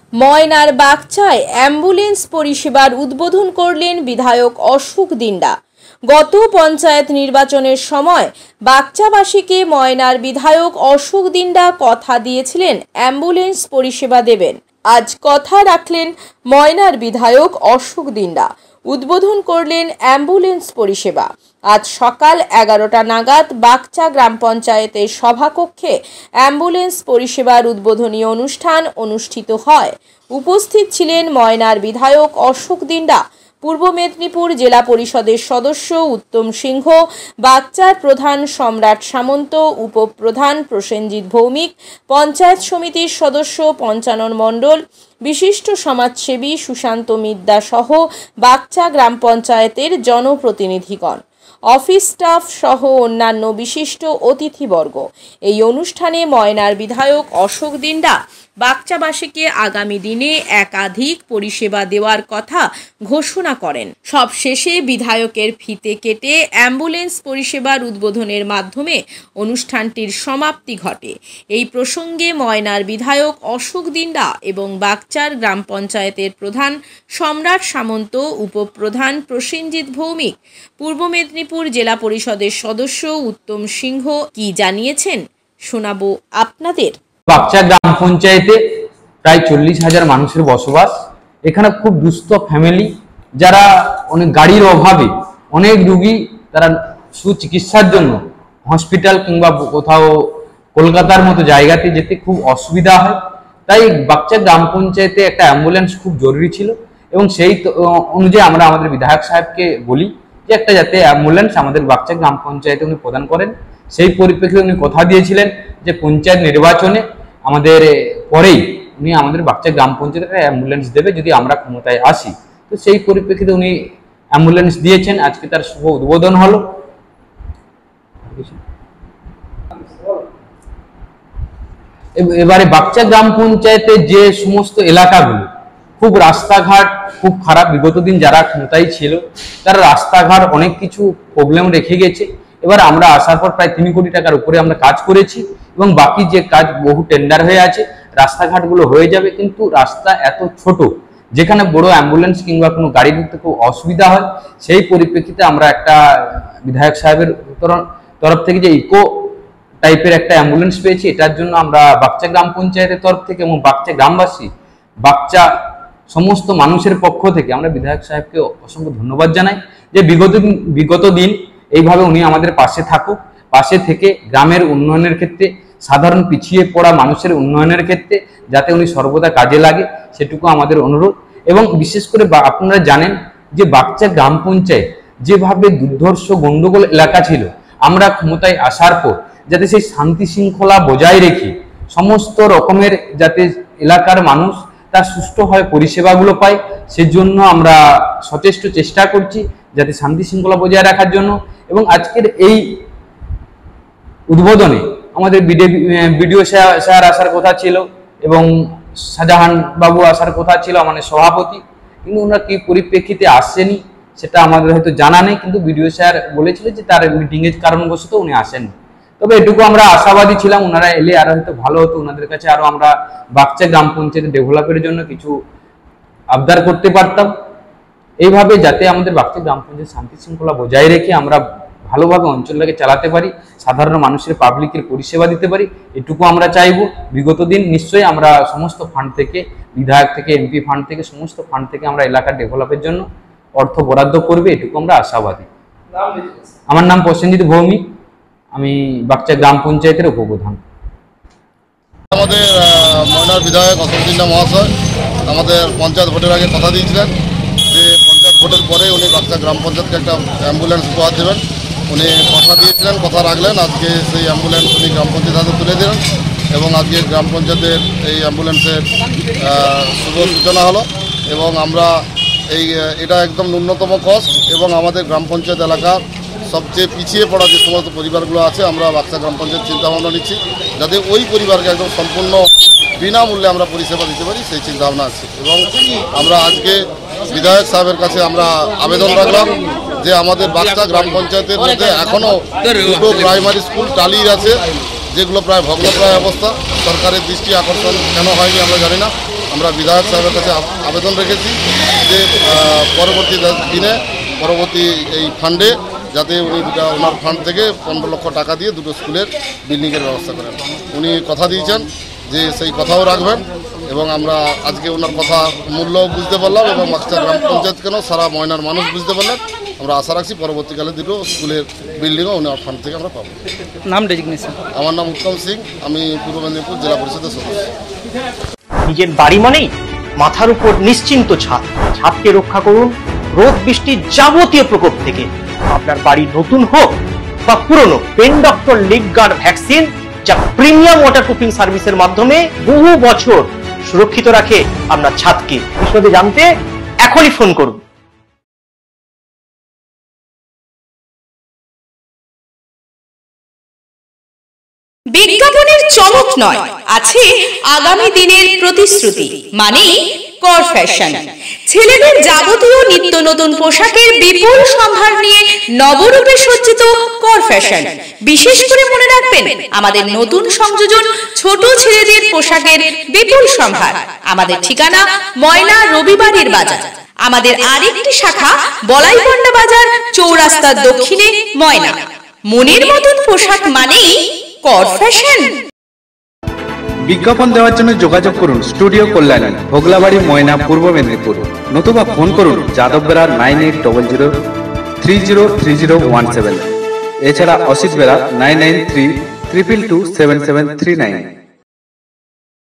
ময়নার বাগচায় অ্যাম্বুলেন্স পরিষেবার উদ্বোধন করলেন বিধায়ক অশোক দিন্ডা। গত পঞ্চায়েত নির্বাচনের সময় বাগচাবাসীকে ময়নার বিধায়ক অশোক দিন্ডা কথা দিয়েছিলেন অ্যাম্বুলেন্স পরিষেবা দেবেন। আজ কথা রাখলেন ময়নার বিধায়ক অশোক দিন্ডা, উদ্বোধন করলেন অ্যাম্বুলেন্স পরিষেবা। আজ সকাল 11টা নাগাদ বাগচা গ্রাম পঞ্চায়েতের সভাকক্ষে অ্যাম্বুলেন্স পরিষেবার উদ্বোধনী অনুষ্ঠান অনুষ্ঠিত হয়। উপস্থিত ছিলেন ময়নার বিধায়ক অশোক দিন্ডা, পূর্ব মেদিনীপুর জেলা পরিষদের সদস্য উত্তম সিংহ, বাগচার প্রধান সম্রাট সামন্ত, উপপ্রধান প্রসেনজিৎ ভৌমিক, পঞ্চায়েত সমিতির সদস্য পঞ্চানন মণ্ডল, বিশিষ্ট সমাজসেবী সুশান্ত মিদ্যা সহ বাগচা গ্রাম পঞ্চায়েতের জনপ্রতিনিধিগণ, অফিস স্টাফ সহ অন্যান্য বিশিষ্ট অতিথিবর্গ। এই অনুষ্ঠানে ময়নার বিধায়ক অশোক দিন্ডা বাগচাবাসীকে আগামী দিনে একাধিক পরিষেবা দেওয়ার কথা ঘোষণা করেন। সবশেষে বিধায়কের ফিতে কেটে অ্যাম্বুলেন্স পরিষেবার উদ্বোধনের মাধ্যমে অনুষ্ঠানটির সমাপ্তি ঘটে। এই প্রসঙ্গে ময়নার বিধায়ক অশোক দিন্ডা এবং বাগচার গ্রাম পঞ্চায়েতের প্রধান সম্রাট সামন্ত, উপপ্রধান প্রসেনজিৎ ভৌমিক, পূর্ব মেদিনীপুর জেলা পরিষদের সদস্য উত্তম সিংহ কি জানিয়েছেন শোনাবো আপনাদের। বাগচা গ্রাম পঞ্চায়েতে প্রায় 40,000 মানুষের বসবাস। এখানে খুব দুস্থ ফ্যামিলি, যারা অনেক গাড়ির অভাবে অনেক রুগী তারা সুচিকিৎসার জন্য হসপিটাল কিংবা কোথাও কলকাতার মতো জায়গাতে যেতে খুব অসুবিধা হয়। তাই বাগচা গ্রাম পঞ্চায়েতে একটা অ্যাম্বুলেন্স খুব জরুরি ছিল এবং সেই অনুযায়ী আমরা আমাদের বিধায়ক সাহেবকে বলি যে একটা যাতে অ্যাম্বুলেন্স আমাদের বাগচা গ্রাম পঞ্চায়েতে উনি প্রদান করেন। সেই পরিপ্রেক্ষিতে উনি কথা দিয়েছিলেন যে পঞ্চায়েত নির্বাচনে আমাদের পরেই উনি আমাদের বাগচা গ্রাম পঞ্চায়েতে অ্যাম্বুলেন্স দেবে যদি আমরা ক্ষমতায় আসি। তো সেই পরিপ্রেক্ষিতে উনি অ্যাম্বুলেন্স দিয়েছেন। আজকে তার শুভ উদ্বোধন হলো। এবারে বাগচা গ্রাম পঞ্চায়েতে যে সমস্ত এলাকাগুলো খুব রাস্তাঘাট খুব খারাপ, বিগত দিন যারা ক্ষমতায় ছিল তারা রাস্তাঘাট অনেক কিছু প্রবলেম রেখে গেছে। এবার আমরা আসার পর প্রায় 3 কোটি টাকার উপরে আমরা কাজ করেছি এবং বাকি যে কাজ বহু টেন্ডার হয়ে আছে, রাস্তাঘাটগুলো হয়ে যাবে। কিন্তু রাস্তা এত ছোট যেখানে বড় অ্যাম্বুলেন্স কিংবা কোনো গাড়ি ঢুকতে খুব অসুবিধা হয়। সেই পরিপ্রেক্ষিতে আমরা একটা বিধায়ক সাহেবের তরফ থেকে যে ইকো টাইপের একটা অ্যাম্বুলেন্স পেয়েছি, এটার জন্য আমরা বাগচা গ্রাম পঞ্চায়েতের তরফ থেকে এবং বাগচা গ্রামবাসী, বাগচা সমস্ত মানুষের পক্ষ থেকে আমরা বিধায়ক সাহেবকে অসংখ্য ধন্যবাদ জানাই যে বিগত দিন এইভাবে উনি আমাদের পাশে থাকুক, পাশে থেকে গ্রামের উন্নয়নের ক্ষেত্রে, সাধারণ পিছিয়ে পড়া মানুষের উন্নয়নের ক্ষেত্রে যাতে উনি সর্বদা কাজে লাগে সেটুকু আমাদের অনুরোধ। এবং বিশেষ করে আপনারা জানেন যে বাগচা গ্রাম পঞ্চায়েত যেভাবে দুর্ধর্ষ গন্ডগোল এলাকা ছিল, আমরা ক্ষমতায় আসার পর যাতে সেই শান্তি শৃঙ্খলা বজায় রেখে সমস্ত রকমের যাতে এলাকার মানুষ তার সুষ্ঠুভাবে পরিষেবাগুলো পায়, সেজন্য আমরা সচেষ্ট চেষ্টা করছি যাতে শান্তি শৃঙ্খলা বজায় রাখার জন্য। এবং আজকের এই উদ্বোধনে আমাদের বিডিও স্যার আসার কথা ছিল এবং শাহজাহান বাবু আসার কথা ছিল, মানে সভাপতি, কিন্তু ওনারা কি পরিপ্রেক্ষিতে আসছেনি সেটা আমাদের হয়তো জানা নেই। কিন্তু বিডিও স্যার বলেছিল যে তার মিটিংয়ের কারণবশত উনি আসেননি। তবে এটুকু আমরা আশাবাদী ছিলাম ওনারা এলে আরো হয়তো ভালো হতো, ওনাদের কাছে আরো আমরা বাগচা গ্রাম পঞ্চায়েত ডেভেলপের জন্য কিছু আবদার করতে পারতাম। এইভাবে যাতে আমাদের বাগচা গ্রাম পঞ্চায়েত শান্তি শৃঙ্খলা বজায় রেখে আমরা ভালোভাবে অঞ্চলটাকে চালাতে পারি, সাধারণ মানুষের পাবলিকের পরিষেবা দিতে পারি, এটুকু আমরা চাইবো। বিগত দিন নিশ্চয়ই আমরা সমস্ত ফান্ড থেকে, বিধায়ক থেকে, এমপি ফান্ড থেকে, সমস্ত ফান্ড থেকে আমরা এলাকার ডেভেলপের জন্য অর্থ বরাদ্দ করবে, এটুকু আমরা আশাবাদী। আমার নাম প্রসেনজিৎ ভৌমিক, আমি বাগচা গ্রাম পঞ্চায়েতের উপপ্রধান। আমাদের ময়নার বিধায়ক অশোক দিন্ডা মহাশয় আমাদের পঞ্চায়েত ভোটের আগে কথা দিয়েছিলেন যে পঞ্চায়েত ভোটের পরে উনি বাগচা গ্রাম পঞ্চায়েতকে একটা অ্যাম্বুলেন্স উপহার দেবেন। উনি কথা দিয়েছিলেন, কথা রাখলেন। আজকে সেই অ্যাম্বুলেন্স উনি গ্রাম পঞ্চায়েত হাতে তুলে দিলেন এবং আজকে গ্রাম পঞ্চায়েতের এই অ্যাম্বুলেন্সের শুভ সূচনা হলো। এবং আমরা এটা একদম ন্যূনতম কস্ট এবং আমাদের গ্রাম পঞ্চায়েত এলাকার সবচেয়ে পিছিয়ে পড়া যে সমস্ত পরিবারগুলো আছে, আমরা বাগচা গ্রাম পঞ্চায়েত চিন্তাভাবনা নিচ্ছি যাতে ওই পরিবারকে একদম সম্পূর্ণ বিনামূল্যে আমরা পরিষেবা দিতে পারি, সেই চিন্তাভাবনা আছে। এবং আমরা আজকে বিধায়ক সাহেবের কাছে আমরা আবেদন রাখলাম যে আমাদের বাগচা গ্রাম পঞ্চায়েতের মধ্যে এখনও 2টো প্রাইমারি স্কুল টালির আছে যেগুলো প্রায় ভগ্নপ্রায় অবস্থা। সরকারের দৃষ্টি আকর্ষণ কেন হয়নি আমরা জানি না। আমরা বিধায়ক সাহেবের কাছে আবেদন রেখেছি যে পরবর্তী দিনে পরবর্তী এই ফান্ডে যাতে উনি ওনার ফান্ড থেকে 15 লক্ষ টাকা দিয়ে দুটো স্কুলের বিল্ডিংয়ের ব্যবস্থা করেন। উনি কথা দিয়েছেন যে সেই কথাও রাখবেন এবং আমরা আজকে ওনার কথা মূল্যও বুঝতে পারলাম এবং বাচ্চা গ্রাম পঞ্চায়েত কেন সারা ময়নার মানুষ বুঝতে পারলেন। আমরা আশা রাখছি পরবর্তীকালে দুটো স্কুলের বিল্ডিংও ওনার ফান্ড থেকে আমরা পাবো। নাম ডেজিগনেশন? আমার নাম উত্তম সিং, আমি পূর্ব মেদিনীপুর জেলা পরিষদের সদস্য। নিজের বাড়ি মানেই মাথার উপর নিশ্চিন্ত ছাদ। ছাদকে রক্ষা করুন রোদ বৃষ্টির যাবতীয় প্রকোপ থেকে। আপনার বাড়ি নতুন হোক বা পুরনো, pen doctor leak guard vaccine যা প্রিমিয়াম ওয়াটারপ্রুফিং সার্ভিসের মাধ্যমে বহু বছর সুরক্ষিত রাখে আপনার ছাদকে। বিশদে জানতে এখনই ফোন করুন। বিজ্ঞাপনের চমক নয়, আছে আগামী দিনের প্রতিশ্রুতি, মানে কর ফ্যাশন। ছেলেদের যাবতীয় নিত্য নতুন পোশাকের বিপুল সম্ভার নিয়ে নবরূপে সজ্জিত কর ফ্যাশন। বিশেষ করে মনে রাখবেন, আমাদের নতুন সংযোজন ছোট ছেলেদের পোশাকের বিপুল সম্ভার। আমাদের ঠিকানা ময়না রবিবারের বাজার। আমাদের আরেকটি শাখা বলাইপন্ডা বাজার, চৌরাস্তার দক্ষিণে ময়না। মনের মতন পোশাক মানেই কর ফ্যাশন। বিজ্ঞাপন দেওয়ার জন্য যোগাযোগ করুন স্টুডিও কল্যাণী, ভোগলাবাড়ি, ময়না, পূর্ব মেদিনীপুর। নতুবা ফোন করুন যাদববেড়া 9800303017। এছাড়া অসিত বেড়া 9932227739।